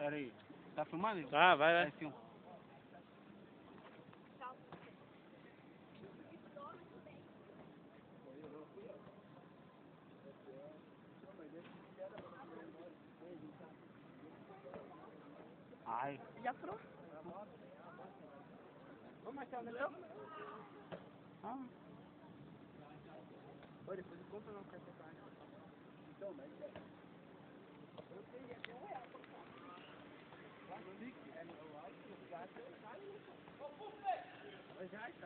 Pera aí. Tá filmando? Tá, vai, vai. Vai, filma. Ai. Já furou? Ô, Marcelo, não é? Ah. Olha, depois compra não, quer tocar. Então, mas é. Eu sei, é R$1. Lá no link, é no alto, no gato, é caro. Já está.